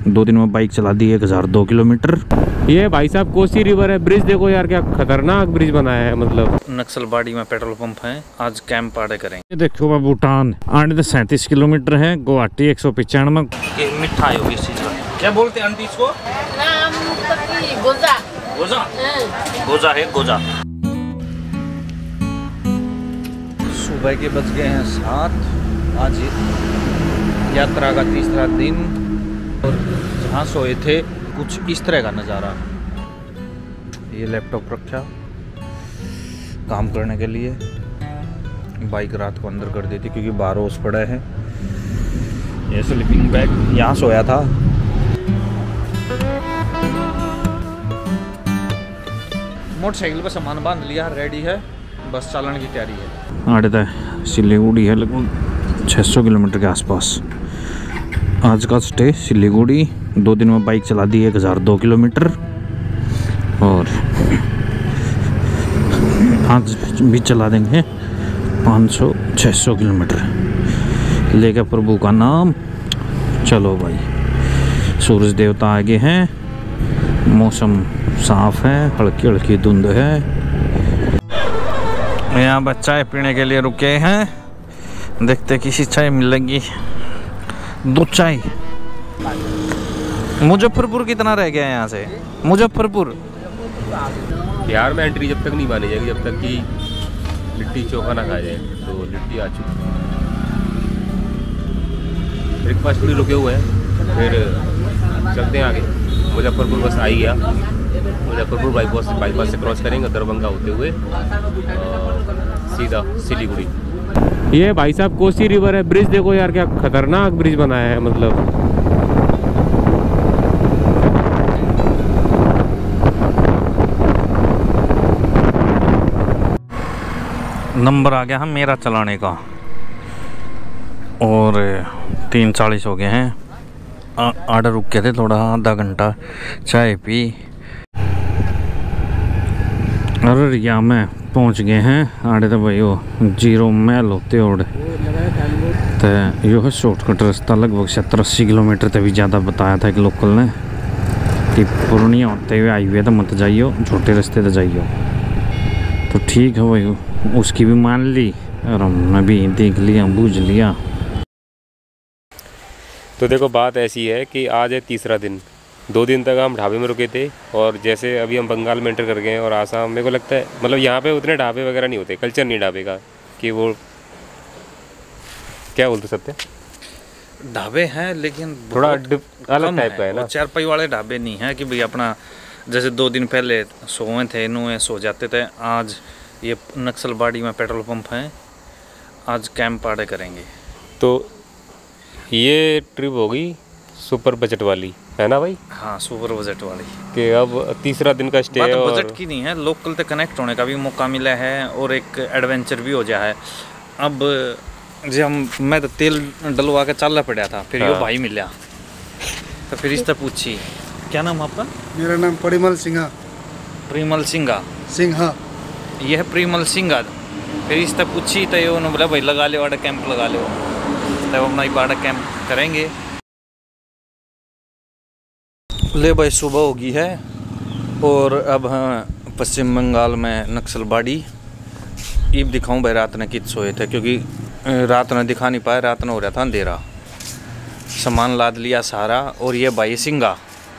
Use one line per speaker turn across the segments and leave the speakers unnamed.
2 दिन में बाइक चला दी 1002 किलोमीटर।
ये भाई साहब कोसी रिवर है, ब्रिज देखो यार क्या खतरनाक ब्रिज बनाया है। मतलब
नक्सलबाड़ी में पेट्रोल पंप है, आज कैंप आड़े करेंगे। देखो मैं भूटान 37 किलोमीटर है, गुवाहाटी 195। मिठाई होगी इस चीज का, क्या बोलते हैं आंटी इसको? गोजा। गोजा? गोजा है, गोजा। सुबह के बज गए हैं 7। आज यात्रा का तीसरा दिन और जहाँ सोए थे कुछ इस तरह का नज़ारा। ये लैपटॉप रखा काम करने के लिए, बाइक रात को अंदर कर दी थी क्योंकि बाहर ओस पड़ा है। ये स्लीपिंग बैग यहाँ सोया था। मोटरसाइकिल पर सामान बांध लिया, रेडी है, बस चालन की तैयारी है। आड़े तक सिलीगुड़ी है, लगभग 600 किलोमीटर के आसपास। आज का स्टे सिलीगुड़ी, 2 दिन में बाइक चला दी 1002 किलोमीटर और आज भी चला देंगे 500-600 किलोमीटर लेकर प्रभु का नाम। चलो भाई, सूरज देवता आगे हैं, मौसम साफ है, हल्की हल्की धुंध है। यहाँ बस चाय पीने के लिए रुके हैं, देखते किसी चाय मिलेगी। 2 चाय। मुजफ्फरपुर कितना रह गया है यहाँ से? मुजफ्फरपुर
बिहार में एंट्री जब तक नहीं मानी जाएगी जब तक कि लिट्टी चोखा ना खाया जाए। तो लिट्टी आ चुकी, ब्रेकफास्ट भी रुके हुए हैं, फिर चलते हैं आगे। मुजफ्फरपुर बस आ ही गया, मुजफ्फरपुर बाईपास से क्रॉस करेंगे दरभंगा होते हुए सीधा सिलीगुड़ी। ये भाई साहब कोसी रिवर है, ब्रिज देखो यार क्या खतरनाक ब्रिज बनाया है। मतलब
नंबर आ गया हम मेरा चलाने का और 3:40 हो गए हैं। आर्डर रुक गए थे थोड़ा, आधा घंटा चाय पी और यहाँ में पहुँच गए हैं। आड़े तो भाई वो 0 माइल होते और तो यो है शॉर्टकट रास्ता, लगभग 70-80 किलोमीटर से भी ज़्यादा बताया था एक लोकल ने कि पूर्णिया होते हुए हाईवे तो मत जाइयो, छोटे रास्ते तो जाइयो। तो ठीक है भाई, उसकी भी मान ली और हमने भी देख लिया, बूझ लिया।
तो देखो बात ऐसी है कि आज है तीसरा दिन। 2 दिन तक हम ढाबे में रुके थे और जैसे अभी हम बंगाल में एंटर कर गए हैं और आसाम, मेरे को लगता है मतलब यहाँ पे उतने ढाबे वगैरह नहीं होते, कल्चर नहीं ढाबे का कि वो क्या बोलते सकते
ढाबे हैं लेकिन
थोड़ा अलग टाइप का है ना।
चारपाई वाले ढाबे नहीं है कि भाई अपना जैसे 2 दिन पहले सोए थे नुए सो जाते थे। आज ये नक्सलबाड़ी में पेट्रोल पंप है, आज कैंप आड़े करेंगे।
तो ये ट्रिप होगी सुपर बजट वाली, है ना भाई?
हाँ, सुपर बजट वाली
कि अब तीसरा दिन का स्टे है।
और बजट की नहीं है, लोकल से कनेक्ट होने का भी मौका मिला है और एक एडवेंचर भी हो जाए। अब जब मैं तो तेल डलवा के चलना पड़ा था, फिर यो भाई मिला तो फिर इससे पूछी क्या नाम आपका?
मेरा नाम परिमल सिंघा।
परिमल सिंघा
सिंघा,
यह है परिमल सिंघा। फिर इससे पूछी तो उन्होंने बोला भाई लगा ले वाड़ा कैंप लगा लो, तब अपना वाड़ा कैंप करेंगे। ले भाई सुबह होगी है और अब हाँ पश्चिम बंगाल में नक्सलबाड़ी। ईब दिखाऊं भाई रात ने कित सोए थे क्योंकि रात ने दिखा नहीं पाया, रात ने हो रहा था अंधेरा। सामान लाद लिया सारा और ये भाई सिंघा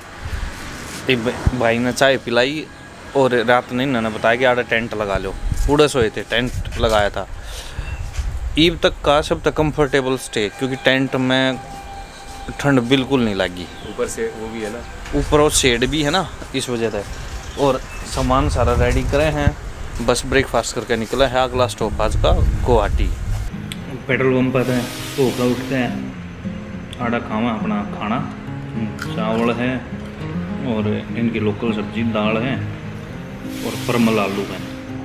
भाई ने चाय पिलाई और रात ने इन्होंने बताया कि आड़ा टेंट लगा लो। पूरे सोए थे, टेंट लगाया था। ईब तक का सब तक कंफर्टेबल स्टे क्योंकि टेंट में ठंड बिल्कुल नहीं लगी।
ऊपर से वो भी है ना,
ऊपर और शेड भी है ना, इस वजह से। और सामान सारा रेडी करे हैं, बस ब्रेकफास्ट करके निकला है। अगला स्टॉप आज का गुवाहाटी। पेट्रोल पंप पर होकर उठते हैं, आड़ा खावा अपना खाना, चावल है और इनकी लोकल सब्जी दाल है और परमल आलू है।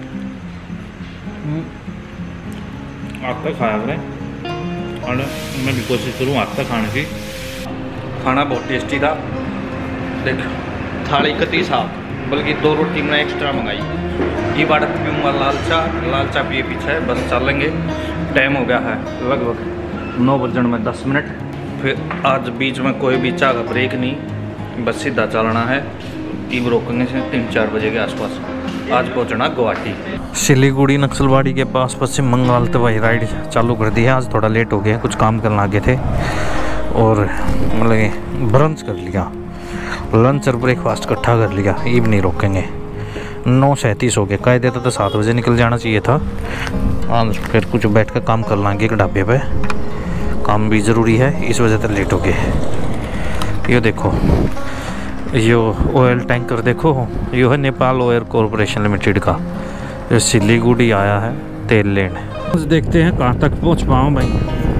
आटा खाया करें और मैं भी कोशिश करूँ आटा खाने की। खाना बहुत टेस्टी था। देख थाली कती साफ, बल्कि 2 रोटी मैंने एक्स्ट्रा मंगाई। ये बाड़ा पीऊँगा लाल चा पिए पीछे बस चलेंगे। टाइम हो गया है लगभग 9 बजने में 10 मिनट। फिर आज बीच में कोई भी चाह का ब्रेक नहीं, बस सीधा चलना है। इब रोकेंगे से 3-4 बजे के आसपास। आज पहुंचना गुवाहाटी। सिलीगुड़ी नक्सलवाड़ी के पास पश्चिम बंगाल तो वही राइड चालू कर दी है। आज थोड़ा लेट हो गया, कुछ काम करना आगे थे और मतलब ब्रंच कर लिया, लंच और ब्रेकफास्ट इकट्ठा कर लिया। इब नहीं रोकेंगे। 9:37 हो गए। कायदे तो 7 बजे निकल जाना चाहिए था। आज फिर कुछ बैठ कर काम कर लेंगे एक ढाबे पे, काम भी ज़रूरी है, इस वजह से लेट हो गए। ये देखो, यो ऑयल टैंकर देखो, यो है नेपाल ऑयल कॉरपोरेशन लिमिटेड का, जो सिलीगुड़ी आया है तेल लेने। देखते हैं कहाँ तक पहुँच पाऊँ भाई।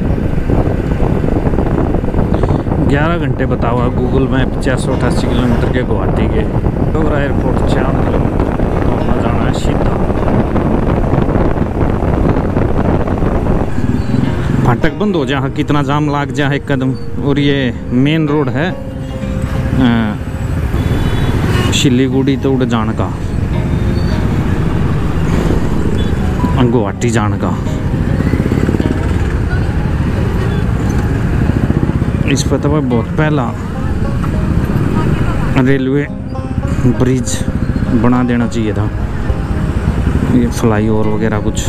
11 घंटे बता हुआ गूगल मैप। 488 किलोमीटर के गुवाहाटी के। डोगरा एयरपोर्ट 4 किलोमीटर तो हमें जाना है सीधा। फाटक बंद हो जाए, कितना जाम लाग जाए एक कदम। और ये मेन रोड है सिलीगुड़ी तो उड़ जाने का, गुवाहाटी जाने का। इस पर तो बहुत पहला रेलवे ब्रिज बना देना चाहिए था, ये फ्लाईओवर वगैरह कुछ।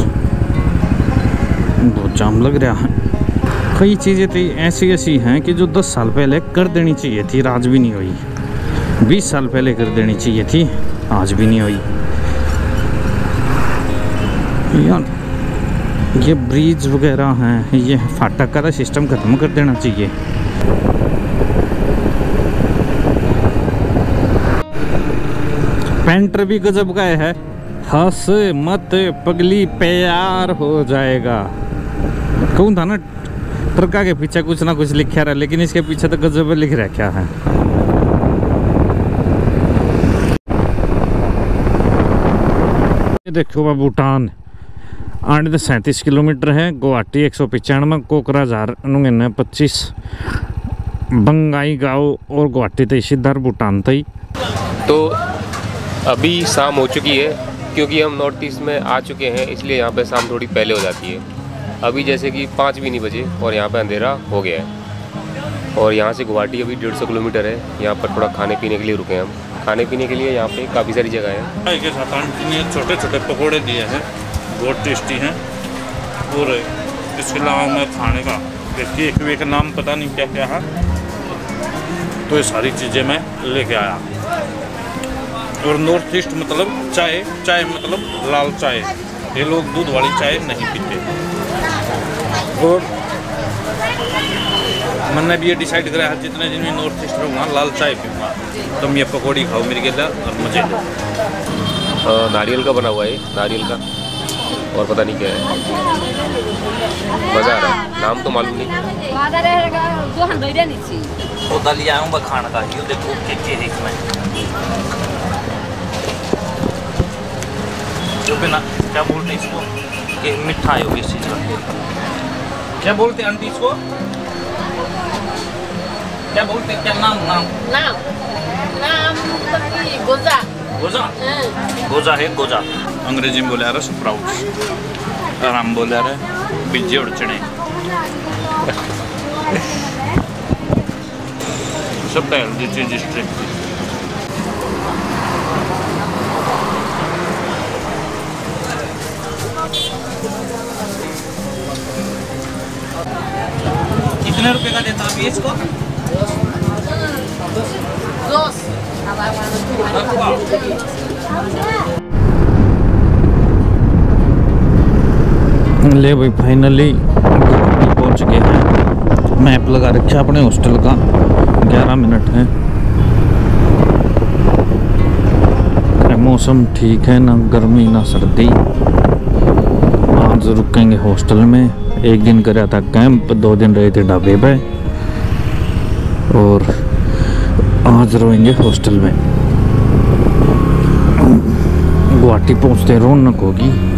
बहुत जाम लग रहा है। कई चीज़ें तो ऐसी ऐसी हैं कि जो 10 साल पहले कर देनी चाहिए थी, आज भी नहीं हुई। 20 साल पहले कर देनी चाहिए थी, आज भी नहीं हुई। यार ये ब्रिज वगैरह हैं, ये फाटक का सिस्टम ख़त्म कर देना चाहिए। पेंटर भी गजब का है, हंस मत पगली प्यार हो जाएगा। कौन था ना, ट्रका के पीछे कुछ ना कुछ लिखा रहा, लेकिन इसके पीछे तो गजब लिख रहा क्या है। ये देखो बा भूटान 837 किलोमीटर है। गुवाहाटी 195, कोकराझार 25, बंगाई गाँव और गुवाहाटी तई सीधा भूटान तई।
तो अभी शाम हो चुकी है, क्योंकि हम नॉर्थ ईस्ट में आ चुके हैं, इसलिए यहाँ पे शाम थोड़ी पहले हो जाती है। अभी जैसे कि 5 भी नहीं बजे और यहाँ पे अंधेरा हो गया है। और यहाँ से गुवाहाटी अभी 150 किलोमीटर है। यहाँ पर थोड़ा खाने पीने के लिए रुके हैं हम। खाने पीने के लिए यहाँ पे काफ़ी सारी जगह है।
चाय के साथ आंटी ने छोटे छोटे पकौड़े दिए हैं, बहुत टेस्टी हैं। और इसके अलावा मैं खाने का केक वे का नाम पता नहीं क्या क्या है, तो ये सारी चीज़ें मैं लेके आया। और नॉर्थ ईस्ट मतलब चाय, चाय मतलब लाल चाय। ये लोग दूध वाली चाय नहीं पीते। और मैंने भी ये डिसाइड करा है, जितने दिन में नॉर्थ ईस्ट रहूँगा लाल चाय पीऊँगा। तुम ये पकौड़ी खाओ मेरे के लिए और मजे लो।
नारियल का बना हुआ है, नारियल का, और पता नहीं क्या है, मज़ा आ रहा है। नाम तो मालूम नहीं।
पौधा लिया हूँ मैं खाने का, ये देखो क्या है इसमें। जो बिना क्या बोलते इसको, कि मिठाई होगी इस चीज़ का। क्या बोलते आंटी इसको, क्या बोलते, क्या नाम नाम
नाम नाम गोजा।
गोजा, गोजा है गोजा। अंग्रेजी में बोले आ रहा स्प्राउट्स, और हम बोले आ रहे बीजे और चने। सब हेल्दी चीज स्ट्रिक्ट। कितने रुपए का देता अभी इसको?
2
ले भाई फाइनली पहुंच गए हैं। मैप लगा रखा अपने हॉस्टल का, 11 मिनट है। मौसम ठीक है, ना गर्मी ना सर्दी। आज रुकेंगे हॉस्टल में। एक दिन कराया था कैंप, 2 दिन रहे थे ढाबे पे, और आज रहेंगे हॉस्टल में। गुवाहाटी पहुंचते रौनक होगी।